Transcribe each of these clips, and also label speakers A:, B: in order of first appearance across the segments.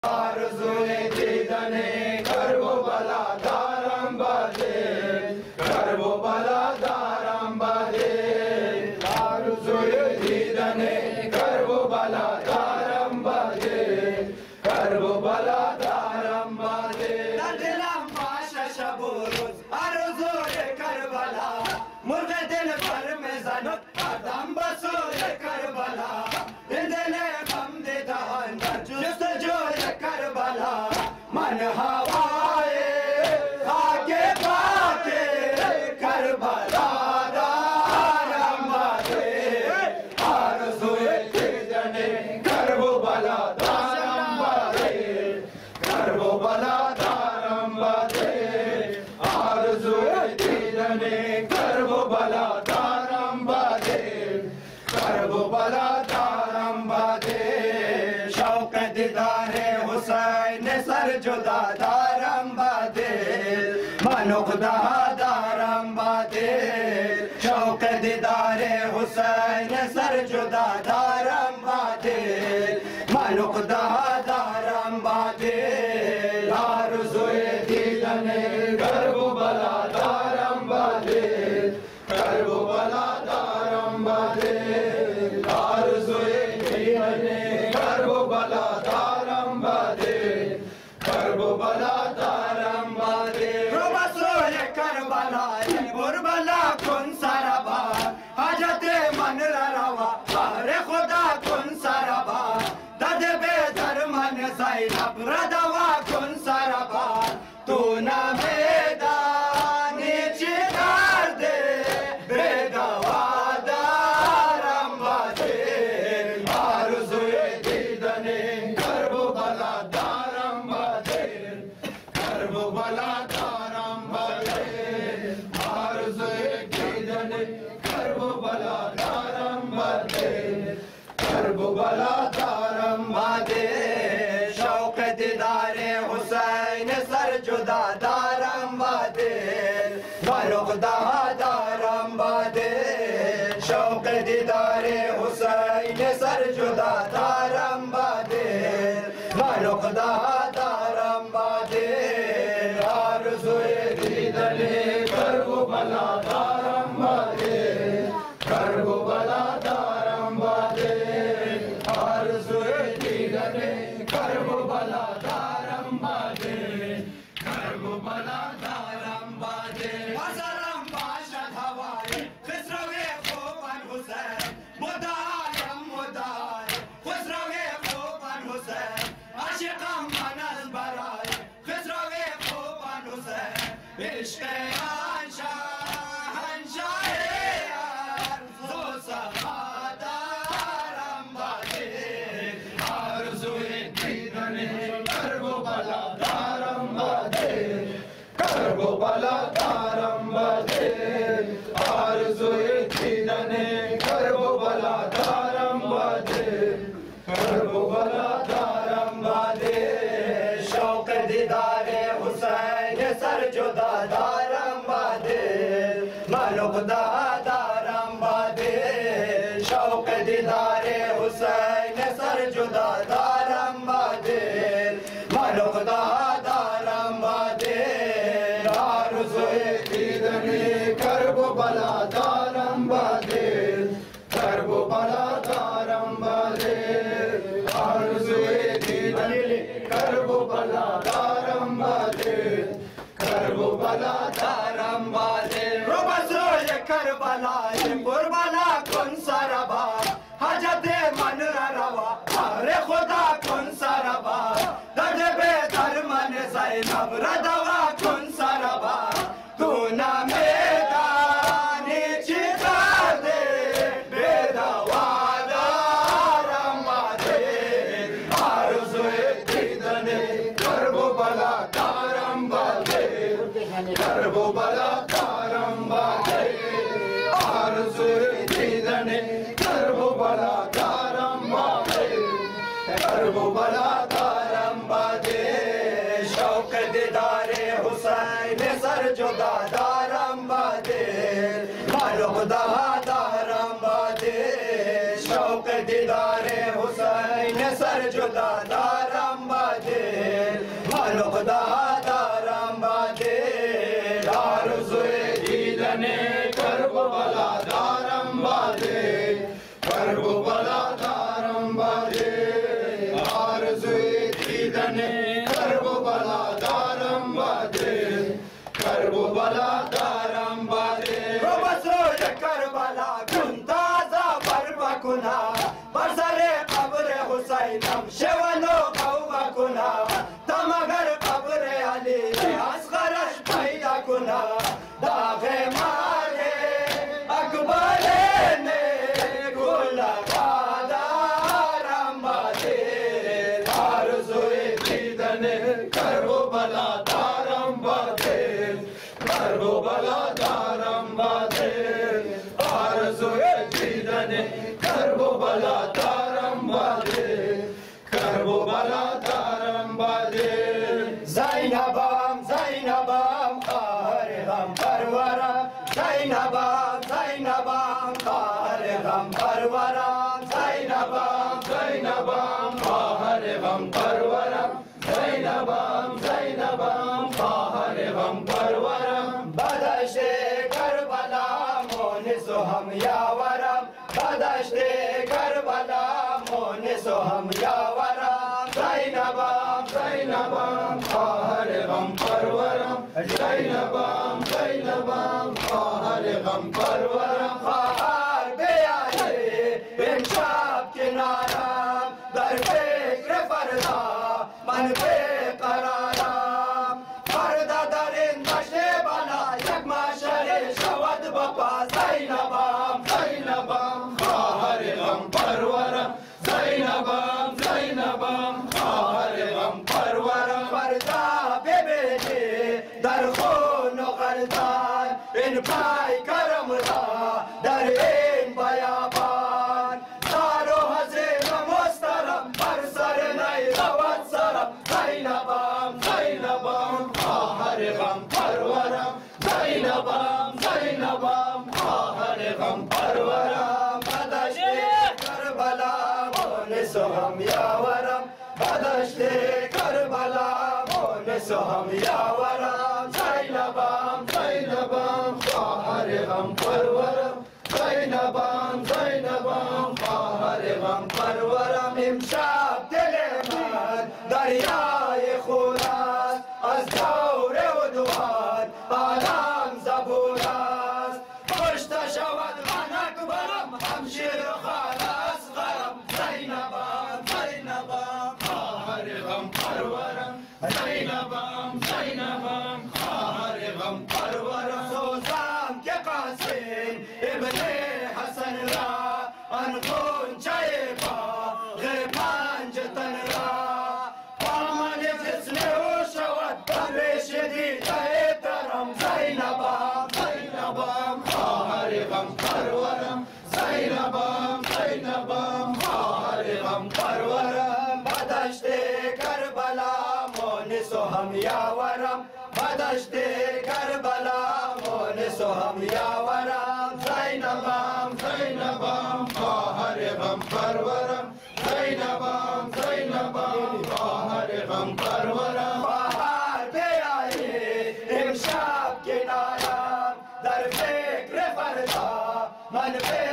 A: आरज़ूए दीदने करबला दारम बदे करबला दारम बदे आरज़ूए दीदने करबला दारम बदे करबला दारम बदे दिलम पाशा शबुरुज आरज़ूए करबला मुर्गे दिल पर में ज़नत आदम बसूए करबला दिले गम दे दहन जुस्तजू करबला मन हवाए आगे बाके करबला दारम बदे आरज़ूए दीदने करबला दारम बदे करबला दारम बदे आरज़ूए दीदने करबला दारम बदे करबला दारम बदे शौक़ दीदारे हुसैन सर जुदा दारम बदे मनुखदा दारम बदे शौक़ दीदारे हुसैन सर जुदा दारम बदे मनुखदा दारम बदे आरज़ूए दीदने करबला दारम बदे करबला दारम बदे आरज़ूए दीदने करबला दारम बदे करबला दारम बदे रसूल करबला बुरबला कुन सरबा हाजते मन रवा अरे खुदा कुन सरबा दद बेदर मन ज़ैनब रदवा कुन सरबा तू न मैदानी चिकार दे बेदवा दारम बदे आरज़ूए दीदने करबला दारम बदे करबला दारम बदे आरज़ूए दीदने करबला दारम बदे करबला दारम बदे शौक़ दीदारे हुसैन सर जुदा दारम बदे मनुखदा दारम बदे शौक़ दीदारे हुसैन सर जुदा दारम बदे मनुखदा दारम बदे आरज़ूए दीदने करबला दारम बदे करबला दारम बदे आरज़ूए दीदने करबला दारम बदे करबला दारम बदे हज़रम बाशद हवाए खुसरवे खूबन हुसैन मुदायम मुदाय खुसरवे खूबन हुसैन आशिक़म मनज़ बराए खुसरवे खूबन हुसैन इश्क़ करबला दारम बदे आरज़ूए दीदने करबला दारम बदे करबला दारम बदे शौक़ दीदारे हुसैन सर जुदा दारम बदे मनुखदा दारम बदे शौक़ दीदारे हुसैन सर जुदा दारम बदे मनुखदा दारम बदे आरज़ूए दीदने करबला दारम बदे करबला दारम बदे आरज़ूए दीदने करबला दारम बदे करबला दारम बदे रसूल करबला बुरबला कुन सरबा हाजते मन रवा अरे खुदा कुन सरबा दद बेदर मन ज़ैनब रदवा कुन सरबा तू न मैदानी चिकार दे बेदवा दारम बदे आरज़ूए दीदने करबला दारम बदे करबला दारम बदे आरज़ूए दीदने करबला दारम बदे करबला दारम बदे शौक़ दीदार دیدن کربلا دارم بده کربلا دارم بده
B: رو بسوی کربلا کن تازه بر بکنا بر سر قبر حسینم شونو قو بکنا تا مگر قبر علی اصغرش پیدا کنا داغ مال اکبر نے گل دارم بده
A: آرزوی دیدن کربلا دارم بده کربلا دارم بده آرزوی دیدن کربلا دارم بده کربلا دارم بده
B: زینبم زینبم قهر غم پرورم زینبم زینبم قهر غم پرورم
A: زینبم زینبم خواهر غم پرورم زینبم زینبم خواهر غم پرورم
B: بدشت کربلا مونس و هم یاورم بدشت کربلا مونس و هم یاورم
A: زینبم زینبم خواهر غم پرورم زینبم زینبم خواهر غم پرورم
B: خواهر بیایی امشب کنارم در فکر فردا من بیقرارم فردا در این دشت بلا یک مشعله شود بپا زینبم
A: زینبم خواهر غم پرورم زینبم زینبم خواهر غم پرورم
B: فردا ببینی در خون و غلطان این پای کرم را در این بیابان زار و حزین و مسترم بر سر نی رود سرم زینبم
A: زینبم خواهر غم پرورم زینبم زینبم خواهر غم پرورم
B: بدشت کربلا مونس و هم یاورم بدشت کربلا مونس و هم یاورم
A: زینبم زینبم خواهر غم پرورم زینبم زینبم خواهر غم پرورم
B: امشب دل من دریای خون است از دور و دوان عالم زبون است کشته شود من اکبرم همشیر و خال اصغرم زینبم زینبم
A: خواهر غم پرورم زینبم زینبم خواهر غم پرورم
B: سوزم که قاسم ابن حسن را آن خونچه باغ پنجتن را پامن جسم او شود پرش دیده درم زینبم
A: زینبم خواهر غم پرورم زینبم زینبم خواهر غم پرورم
B: بدشت کربلا مونس و هم یاورم بدشت کربلا مونس و هم یاورم
A: زینبم زینبم خواهر غم پرورم زینبم زینبم خواهر غم پرورم
B: خواهر بیایی امشب کنارم در فکر فردا من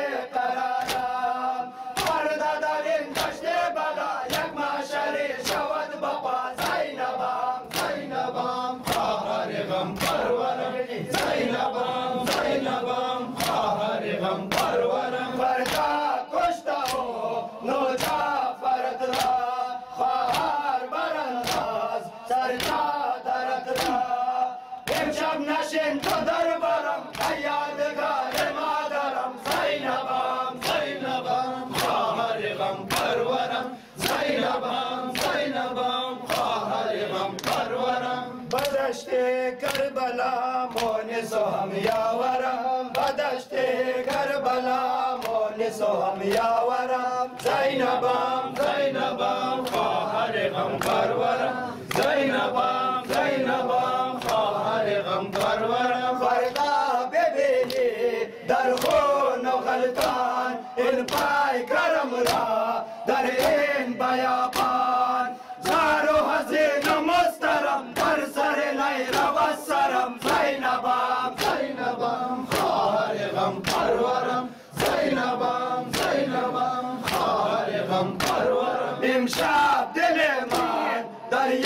B: بیقرارم فردا در این دشت بلا یک مشعله شود بپا زینبم
A: زینبم خواهر غم پرورم زینبم زینبم خواهر غم پرورم
B: فردا کشته و نوجا فرد را خواهر برانداز سر تا درد را امشب نشین تو در برم یادگار مادرم زینبم
A: زینبم خواهر غم پرورم زینبم زینبم خواهر غم پرورم
B: بدشت کربلا مونس و هم یاورم بدشت کربلا مونس و هم یاورم زینبم
A: زینبم خواهر غم پرورم زینبم زینبم خواهر غم پرورم
B: فردا ببینی در خون و غلطان این پای کرم را در این بیابان زار و حزین و مسترم در سر نی رود سرم زینبم
A: زینبم خواهر غم پرورم زینبم زینبم خواهر غم پرورم
B: امشب دل من در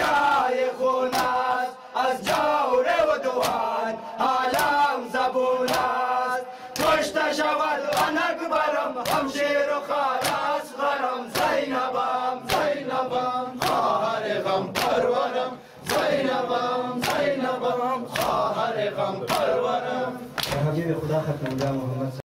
B: हम शेर खारास गरम ज़ैनबम
A: ज़ैनबम ख़्वाहर गम परवरम ज़ैनबम ज़ैनबम ख़्वाहर गम परवरम।
C: हबीब खुदा खत्म मोहम्मद